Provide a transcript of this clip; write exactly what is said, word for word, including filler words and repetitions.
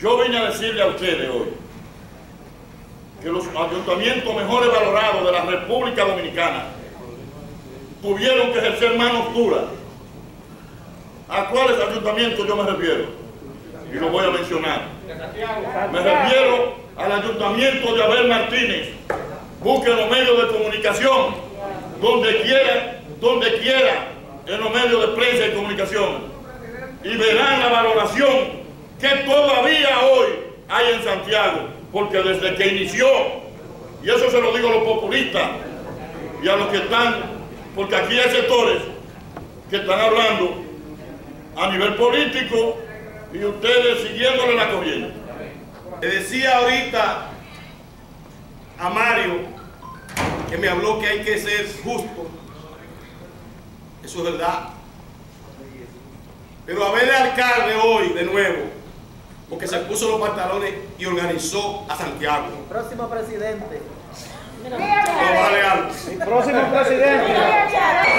Yo vine a decirle a ustedes hoy que los ayuntamientos mejores valorados de la República Dominicana tuvieron que ejercer manos duras. ¿A cuáles ayuntamientos yo me refiero? Y lo voy a mencionar. Me refiero al ayuntamiento de Abel Martínez. Busquen los medios de comunicación, donde quiera, donde quiera, en los medios de prensa y comunicación, y verán la valoración que todavía hoy hay en Santiago, porque desde que inició, y eso se lo digo a los populistas y a los que están, porque aquí hay sectores que están hablando a nivel político y ustedes siguiéndole la corriente. Le decía ahorita a Mario, que me habló que hay que ser justo. Eso es verdad. Pero a ver el alcalde hoy de nuevo, porque se puso los pantalones y organizó a Santiago. Próximo presidente. No vale algo. Próximo presidente.